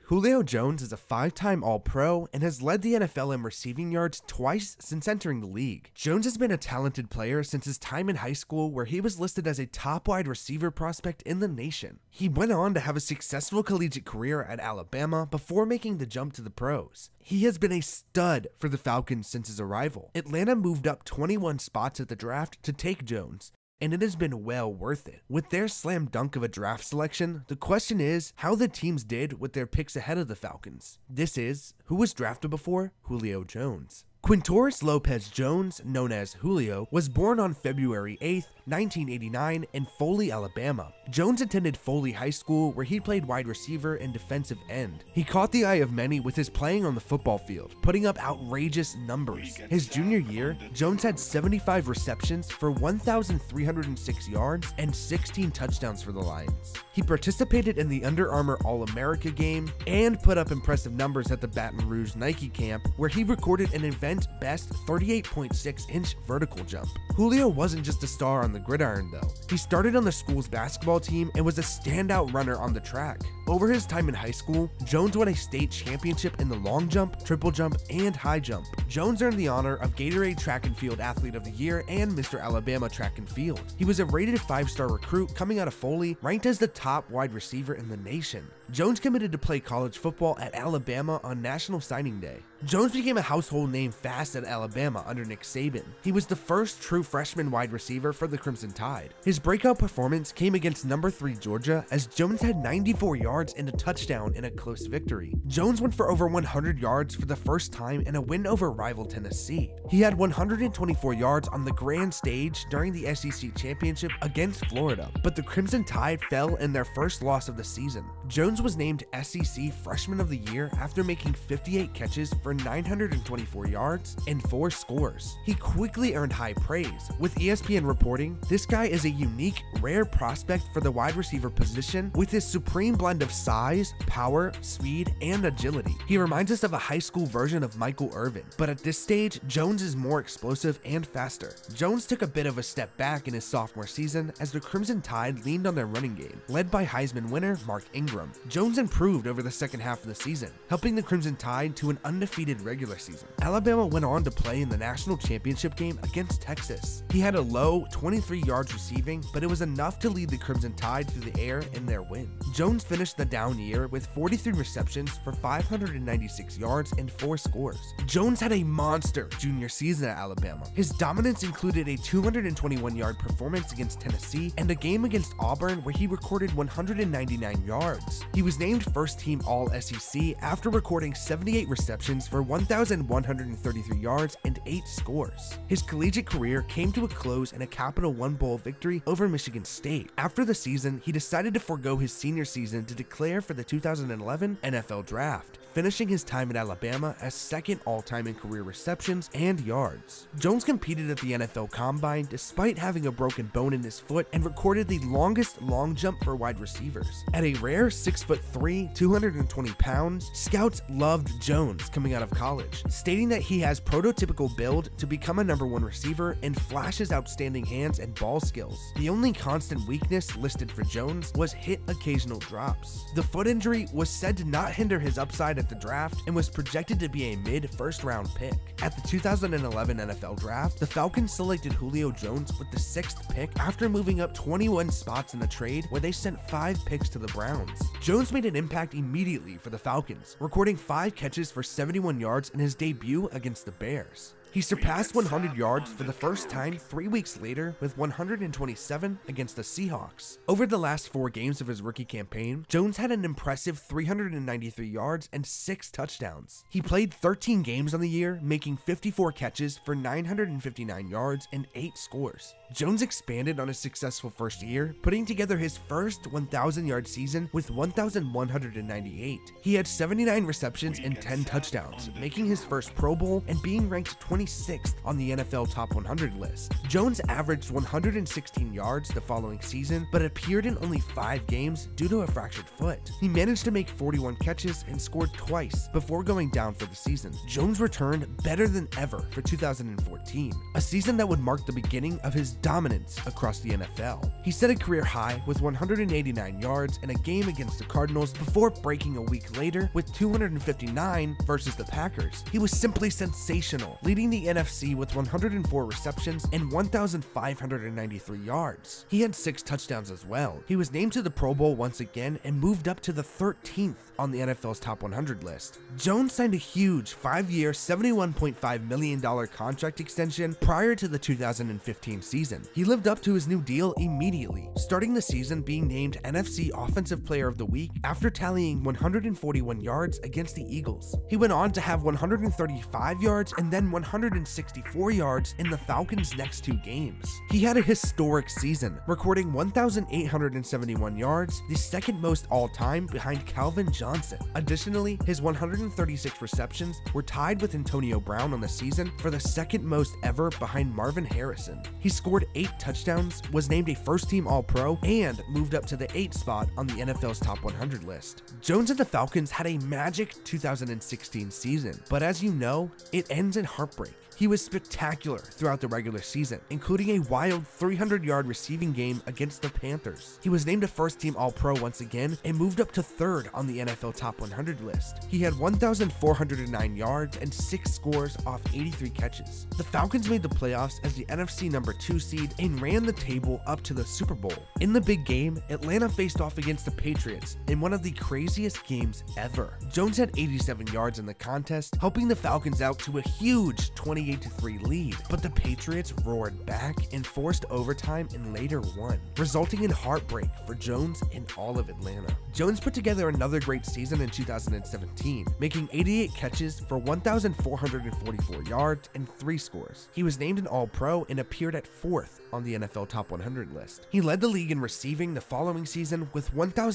Julio Jones is a 5-time All-Pro and has led the NFL in receiving yards twice since entering the league. Jones has been a talented player since his time in high school, where he was listed as a top wide receiver prospect in the nation. He went on to have a successful collegiate career at Alabama before making the jump to the pros. He has been a stud for the Falcons since his arrival. Atlanta moved up 21 spots at the draft to take Jones, and it has been well worth it. With their slam dunk of a draft selection, the question is how the teams did with their picks ahead of the Falcons. This is who was drafted before Julio Jones. Quintorris Lopez Jones, known as Julio, was born on February 8, 1989 in Foley, Alabama. Jones attended Foley High School, where he played wide receiver and defensive end. He caught the eye of many with his playing on the football field, putting up outrageous numbers. His junior year, Jones had 75 receptions for 1,306 yards and 16 touchdowns for the Lions. He participated in the Under Armour All-America game and put up impressive numbers at the Baton Rouge Nike camp, where he recorded an event-best 38.6-inch vertical jump. Julio wasn't just a star on the gridiron though. He started on the school's basketball team and was a standout runner on the track. Over his time in high school, Jones won a state championship in the long jump, triple jump, and high jump. Jones earned the honor of Gatorade Track and Field Athlete of the Year and Mr. Alabama Track and Field. He was a rated 5-star recruit coming out of Foley, ranked as the top wide receiver in the nation. Jones committed to play college football at Alabama on National Signing Day. Jones became a household name fast at Alabama under Nick Saban. He was the first true freshman wide receiver for the Crimson Tide. His breakout performance came against number 3 Georgia, as Jones had 94 yards and a touchdown in a close victory. Jones went for over 100 yards for the first time in a win over rival Tennessee. He had 124 yards on the grand stage during the SEC Championship against Florida, but the Crimson Tide fell in their first loss of the season. Jones was named SEC Freshman of the Year after making 58 catches for 924 yards and 4 scores. He quickly earned high praise, with ESPN reporting, "This guy is a unique, rare prospect for the wide receiver position with his supreme blend of size, power, speed, and agility. He reminds us of a high school version of Michael Irvin, but at this stage, Jones is more explosive and faster." Jones took a bit of a step back in his sophomore season as the Crimson Tide leaned on their running game, led by Heisman winner Mark Ingram. Jones improved over the second half of the season, helping the Crimson Tide to an undefeated regular season. Alabama went on to play in the national championship game against Texas. He had a low 23 yards receiving, but it was enough to lead the Crimson Tide through the air in their win. Jones finished the down year with 43 receptions for 596 yards and 4 scores. Jones had a monster junior season at Alabama. His dominance included a 221-yard performance against Tennessee and a game against Auburn where he recorded 199 yards. He was named first-team All-SEC after recording 78 receptions for 1,133 yards and 8 scores. His collegiate career came to a close in a Capital One Bowl victory over Michigan State. After the season, he decided to forego his senior season to declare for the 2011 NFL Draft, finishing his time at Alabama as second all-time in career receptions and yards. Jones competed at the NFL Combine despite having a broken bone in his foot and recorded the longest long jump for wide receivers. At a rare 6'3", 220 pounds, scouts loved Jones coming out of college, stating that he has prototypical build to become a #1 receiver and flashes outstanding hands and ball skills. The only constant weakness listed for Jones was hit occasional drops. The foot injury was said to not hinder his upside at the draft and was projected to be a mid-first round pick. At the 2011 NFL Draft, the Falcons selected Julio Jones with the 6th pick after moving up 21 spots in a trade where they sent 5 picks to the Browns. Jones made an impact immediately for the Falcons, recording 5 catches for 71 yards in his debut against the Bears. He surpassed 100 yards for the first time 3 weeks later with 127 against the Seahawks. Over the last 4 games of his rookie campaign, Jones had an impressive 393 yards and 6 touchdowns. He played 13 games on the year, making 54 catches for 959 yards and 8 scores. Jones expanded on his successful first year, putting together his first 1,000-yard season with 1,198. He had 79 receptions and 10 touchdowns, making his first Pro Bowl and being ranked 20 26th on the NFL Top 100 list. Jones averaged 116 yards the following season, but appeared in only 5 games due to a fractured foot. He managed to make 41 catches and scored twice before going down for the season. Jones returned better than ever for 2014, a season that would mark the beginning of his dominance across the NFL. He set a career high with 189 yards in a game against the Cardinals before breaking a week later with 259 versus the Packers. He was simply sensational, leading the NFC with 104 receptions and 1,593 yards. He had 6 touchdowns as well. He was named to the Pro Bowl once again and moved up to the 13th on the NFL's Top 100 list. Jones signed a huge 5-year, $71.5 million contract extension prior to the 2015 season. He lived up to his new deal immediately, starting the season being named NFC Offensive Player of the Week after tallying 141 yards against the Eagles. He went on to have 135 yards and then 164 yards in the Falcons' next 2 games. He had a historic season, recording 1,871 yards, the second most all-time behind Calvin Johnson. Additionally, his 136 receptions were tied with Antonio Brown on the season for the second most ever behind Marvin Harrison. He scored 8 touchdowns, was named a first-team All-Pro, and moved up to the 8th spot on the NFL's Top 100 list. Jones and the Falcons had a magic 2016 season, but as you know, it ends in heartbreak. He was spectacular throughout the regular season, including a wild 300-yard receiving game against the Panthers. He was named a first-team All-Pro once again and moved up to 3rd on the NFL Top 100 list. He had 1,409 yards and 6 scores off 83 catches. The Falcons made the playoffs as the NFC number 2 seed and ran the table up to the Super Bowl. In the big game, Atlanta faced off against the Patriots in one of the craziest games ever. Jones had 87 yards in the contest, helping the Falcons out to a huge 28-3 lead, but the Patriots roared back and forced overtime and later won, resulting in heartbreak for Jones and all of Atlanta. Jones put together another great season in 2017, making 88 catches for 1,444 yards and 3 scores. He was named an All-Pro and appeared at 4th on the NFL Top 100 list. He led the league in receiving the following season with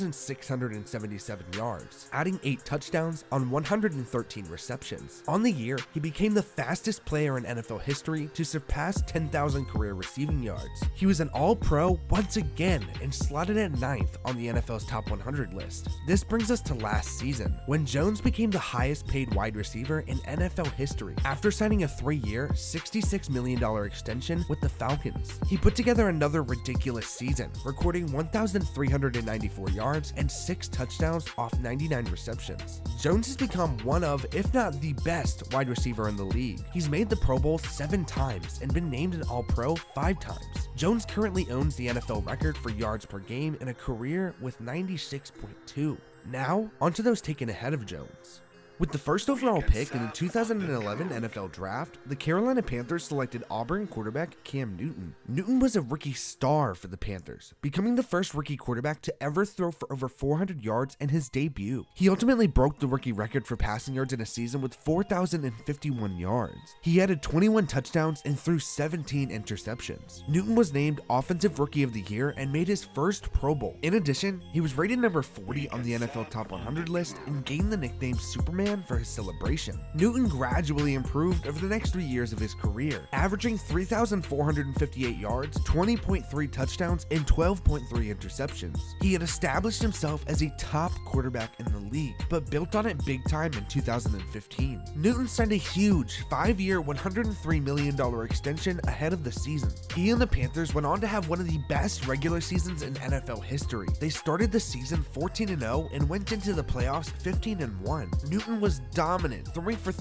1,677 yards, adding 8 touchdowns on 113 receptions. On the year, he became the fastest player in NFL history to surpass 10,000 career receiving yards. He was an All-Pro once again and slotted at 9th on the NFL's Top 100 list. This brings us to last season, when Jones became the highest paid wide receiver in NFL history after signing a 3-year, $66 million extension with the Falcons. He put together another ridiculous season, recording 1,394 yards and 6 touchdowns off 99 receptions. Jones has become one of, if not the best, wide receiver in the league. He's made the Pro Bowl 7 times and been named an All-Pro 5 times. Jones currently owns the NFL record for yards per game in a career with 96.2. Now, onto those taken ahead of Jones. With the first overall pick in the 2011 NFL Draft, the Carolina Panthers selected Auburn quarterback Cam Newton. Newton was a rookie star for the Panthers, becoming the first rookie quarterback to ever throw for over 400 yards in his debut. He ultimately broke the rookie record for passing yards in a season with 4,051 yards. He added 21 touchdowns and threw 17 interceptions. Newton was named Offensive Rookie of the Year and made his first Pro Bowl. In addition, he was rated number 40 on the NFL Top 100 list and gained the nickname Superman for his celebration. Newton gradually improved over the next 3 years of his career, averaging 3,458 yards, 20.3 touchdowns, and 12.3 interceptions. He had established himself as a top quarterback in the league, but built on it big time in 2015. Newton signed a huge 5-year, $103 million extension ahead of the season. He and the Panthers went on to have one of the best regular seasons in NFL history. They started the season 14-0 and went into the playoffs 15-1. Newton was dominant, throwing for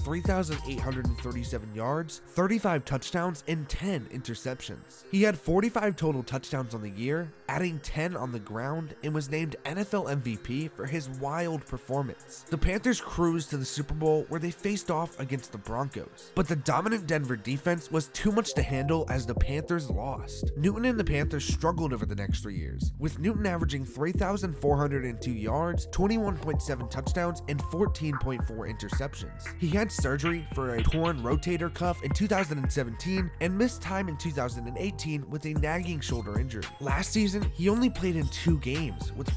3,837 yards, 35 touchdowns, and 10 interceptions. He had 45 total touchdowns on the year, adding 10 on the ground, and was named NFL MVP for his wild performance. The Panthers cruised to the Super Bowl where they faced off against the Broncos, but the dominant Denver defense was too much to handle as the Panthers lost. Newton and the Panthers struggled over the next 3 years, with Newton averaging 3,402 yards, 21.7 touchdowns, and 14.4 4 interceptions. He had surgery for a torn rotator cuff in 2017 and missed time in 2018 with a nagging shoulder injury. Last season, he only played in 2 games with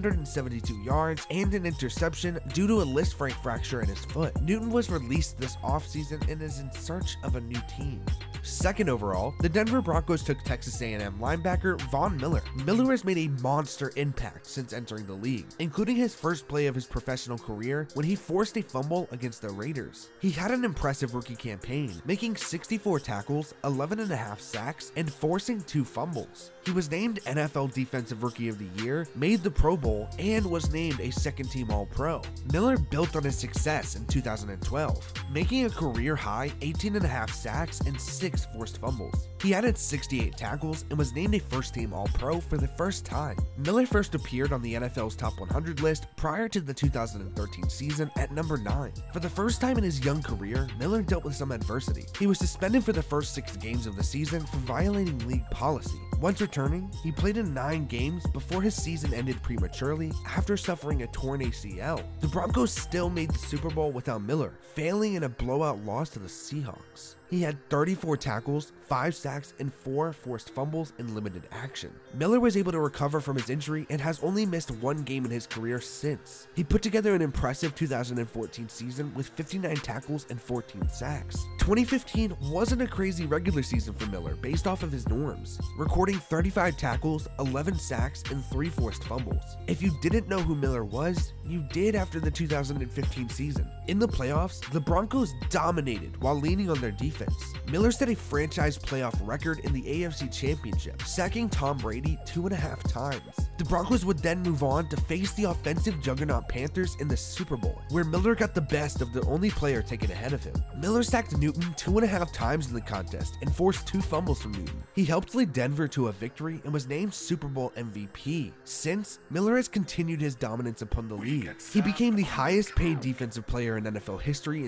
572 yards and an interception due to a Lisfranc fracture in his foot. Newton was released this offseason and is in search of a new team. Second overall, the Denver Broncos took Texas A&M linebacker Von Miller. Miller has made a monster impact since entering the league, including his first play of his professional career when he forced a fumble against the Raiders. He had an impressive rookie campaign, making 64 tackles, 11.5 sacks, and forcing 2 fumbles. He was named NFL Defensive Rookie of the Year, made the Pro Bowl, and was named a second-team All-Pro. Miller built on his success in 2012, making a career-high 18.5 sacks and 6 forced fumbles. He added 68 tackles and was named a first-team All-Pro for the first time. Miller first appeared on the NFL's Top 100 list prior to the 2013 season at number 9. For the first time in his young career, Miller dealt with some adversity. He was suspended for the first 6 games of the season for violating league policy. Once returning, he played in 9 games before his season ended prematurely after suffering a torn ACL. The Broncos still made the Super Bowl without Miller, failing in a blowout loss to the Seahawks. He had 34 tackles, 5 sacks, and 4 forced fumbles in limited action. Miller was able to recover from his injury and has only missed 1 game in his career since. He put together an impressive 2014 season with 59 tackles and 14 sacks. 2015 wasn't a crazy regular season for Miller based off of his norms, recording 35 tackles, 11 sacks, and 3 forced fumbles. If you didn't know who Miller was, you did after the 2015 season. In the playoffs, the Broncos dominated while leaning on their defense. Miller set a franchise playoff record in the AFC Championship, sacking Tom Brady 2.5 times. The Broncos would then move on to face the offensive juggernaut Panthers in the Super Bowl, where Miller got the best of the only player taken ahead of him. Miller sacked Newton 2.5 times in the contest and forced 2 fumbles from Newton. He helped lead Denver to a victory and was named Super Bowl MVP. Since, Miller has continued his dominance upon the league. He became the highest paid defensive player in NFL history in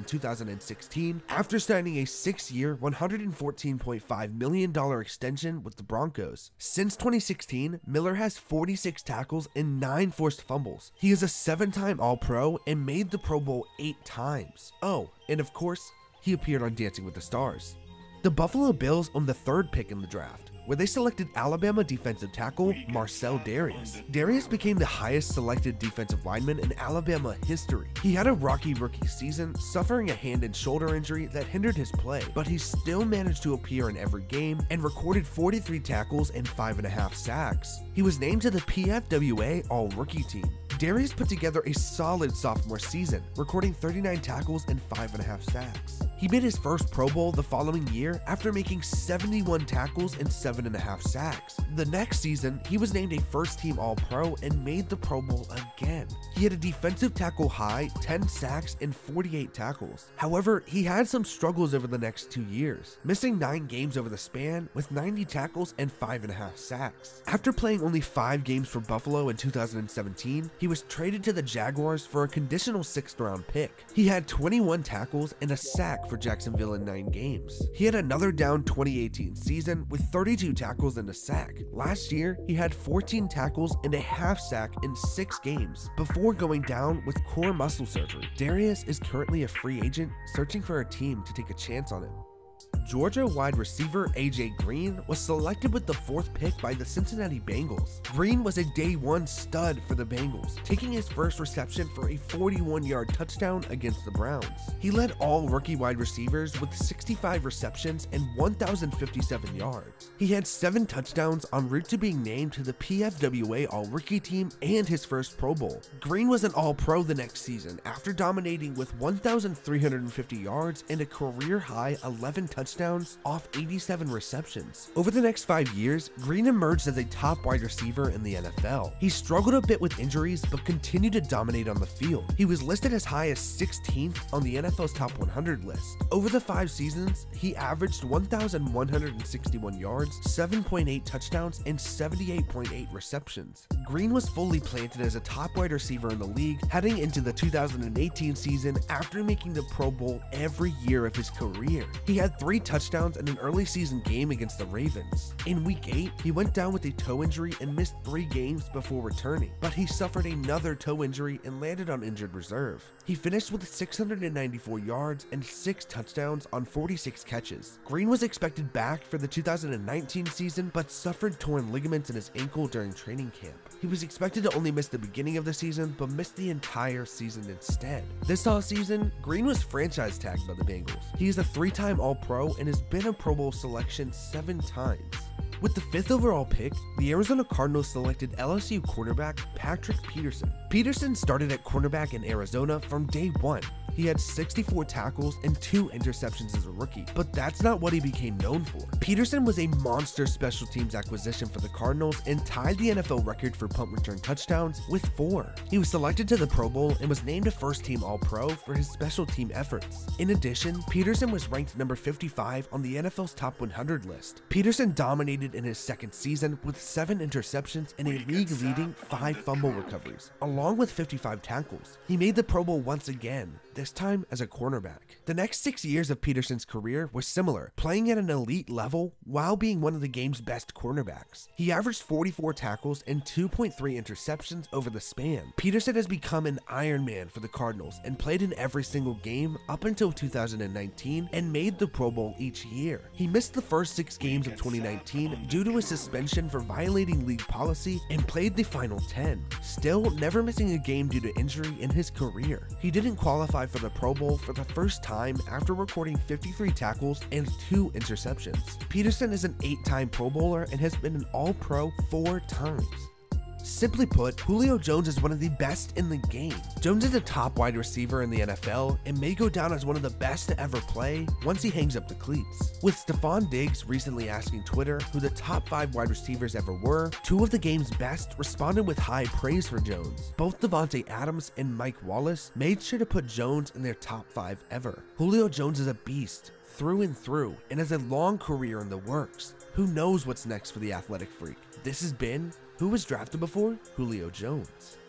2016 after signing a 6-year, $114.5 million extension with the Broncos. Since 2016, Miller has 46 tackles and 9 forced fumbles. He is a 7-time All-Pro and made the Pro Bowl 8 times. Oh, and of course, he appeared on Dancing with the Stars. The Buffalo Bills owned the 3rd pick in the draft, where they selected Alabama defensive tackle Marcell Dareus. Dareus became the highest selected defensive lineman in Alabama history. He had a rocky rookie season, suffering a hand and shoulder injury that hindered his play, but he still managed to appear in every game and recorded 43 tackles and 5.5 sacks. He was named to the PFWA All-Rookie team. Dareus put together a solid sophomore season, recording 39 tackles and 5.5 sacks. He made his first Pro Bowl the following year after making 71 tackles and 7.5 sacks. The next season, he was named a first-team All-Pro and made the Pro Bowl again. He had a defensive tackle high, 10 sacks, and 48 tackles. However, he had some struggles over the next 2 years, missing 9 games over the span with 90 tackles and 5.5 sacks. After playing only 5 games for Buffalo in 2017, he was traded to the Jaguars for a conditional 6th-round pick. He had 21 tackles and a sack for Jacksonville in 9 games. He had another down 2018 season with 32 tackles and a sack. Last year, he had 14 tackles and a half sack in 6 games before going down with core muscle surgery. Dareus is currently a free agent searching for a team to take a chance on him. Georgia wide receiver AJ Green was selected with the 4th pick by the Cincinnati Bengals. Green was a day 1 stud for the Bengals, taking his first reception for a 41-yard touchdown against the Browns. He led all rookie wide receivers with 65 receptions and 1,057 yards. He had 7 touchdowns en route to being named to the PFWA All-Rookie team and his first Pro Bowl. Green was an All-Pro the next season after dominating with 1,350 yards and a career-high 11 touchdowns off 87 receptions. Over the next 5 years, Green emerged as a top wide receiver in the NFL. He struggled a bit with injuries, but continued to dominate on the field. He was listed as high as 16th on the NFL's Top 100 list. Over the 5 seasons, he averaged 1,161 yards, 7.8 touchdowns, and 78.8 receptions. Green was fully planted as a top wide receiver in the league heading into the 2018 season after making the Pro Bowl every year of his career. He had 3 touchdowns in an early season game against the Ravens. In week 8, he went down with a toe injury and missed 3 games before returning, but he suffered another toe injury and landed on injured reserve. He finished with 694 yards and 6 touchdowns on 46 catches. Green was expected back for the 2019 season, but suffered torn ligaments in his ankle during training camp. He was expected to only miss the beginning of the season, but missed the entire season instead. This offseason, Green was franchise tagged by the Bengals. He is a 3-time All-Pro and has been a Pro Bowl selection 7 times. With the 5th overall pick, the Arizona Cardinals selected LSU quarterback Patrick Peterson. Peterson started at cornerback in Arizona from day 1. He had 64 tackles and 2 interceptions as a rookie, but that's not what he became known for. Peterson was a monster special teams acquisition for the Cardinals and tied the NFL record for punt return touchdowns with 4. He was selected to the Pro Bowl and was named a first-team All-Pro for his special team efforts. In addition, Peterson was ranked number 55 on the NFL's top 100 list. Peterson dominated in his second season with 7 interceptions and a league-leading 5 fumble recoveries, along with 55 tackles. He made the Pro Bowl once again, this time as a cornerback. The next 6 years of Peterson's career were similar, playing at an elite level while being one of the game's best cornerbacks. He averaged 44 tackles and 2.3 interceptions over the span. Peterson has become an Iron Man for the Cardinals and played in every single game up until 2019 and made the Pro Bowl each year. He missed the first 6 games of 2019 due to a suspension for violating league policy and played the final 10, still never missing a game due to injury in his career. He didn't qualify for the Pro Bowl for the first time after recording 53 tackles and 2 interceptions. Peterson is an 8-time Pro Bowler and has been an All-Pro 4 times. Simply put, Julio Jones is one of the best in the game. Jones is a top wide receiver in the NFL and may go down as one of the best to ever play once he hangs up the cleats. With Stephon Diggs recently asking Twitter who the top 5 wide receivers ever were, 2 of the game's best responded with high praise for Jones. Both Davante Adams and Mike Wallace made sure to put Jones in their top 5 ever. Julio Jones is a beast through and through and has a long career in the works. Who knows what's next for the athletic freak? This has been Who Was Drafted Before Julio Jones.